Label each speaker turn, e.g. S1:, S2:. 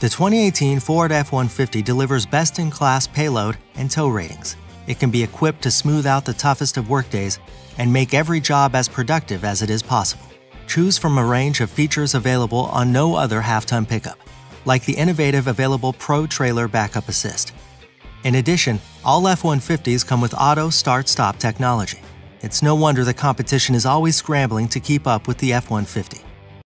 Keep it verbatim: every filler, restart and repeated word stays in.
S1: The twenty eighteen Ford F one fifty delivers best-in-class payload and tow ratings. It can be equipped to smooth out the toughest of workdays and make every job as productive as it is possible. Choose from a range of features available on no other half-ton pickup, like the innovative available Pro Trailer Backup Assist. In addition, all F one fifties come with auto start-stop technology. It's no wonder the competition is always scrambling to keep up with the F one fifty.